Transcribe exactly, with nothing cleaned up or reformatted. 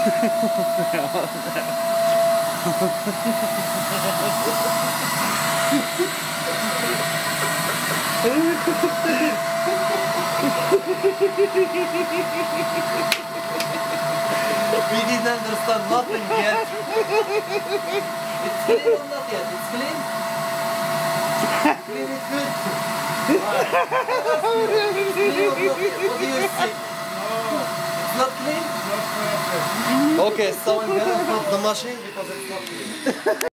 We didn't understand nothing yet. It's clean or not yet? It's clean? Clean is good. Right. It's clean or not yet? What do you think? No. It's not clean? Not perfect. Okay, so I'm gonna stop the machine because it's not clean.